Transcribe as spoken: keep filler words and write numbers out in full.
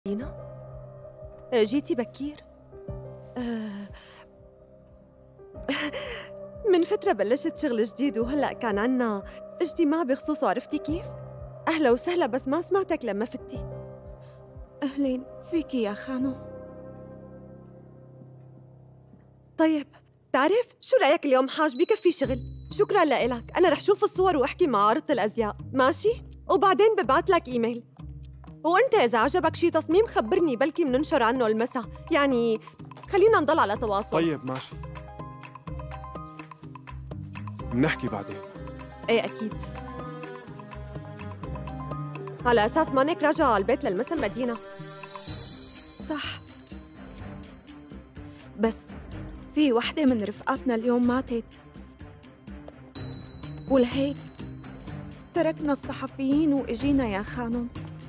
دينا، جيتي بكير. آه، من فترة بلشت شغل جديد وهلأ كان عنا اجتماع بخصوصه، عرفتي كيف؟ أهلا وسهلا، بس ما سمعتك لما فتي. أهلين فيكي يا خانم. طيب، تعرف شو رأيك اليوم حاج بكفي شغل؟ شكرا لإلك، أنا رح شوف الصور وأحكي مع عارضة الأزياء، ماشي؟ وبعدين ببعت لك إيميل. وأنت إذا عجبك شي تصميم خبرني، بلكي مننشر عنه المسا، يعني خلينا نضل على تواصل. طيب ماشي، بنحكي بعدين. إيه أكيد، على أساس مانك راجعة على البيت للمسا مدينة. صح، بس في وحدة من رفقاتنا اليوم ماتت، ولهيك تركنا الصحفيين وإجينا يا خانم.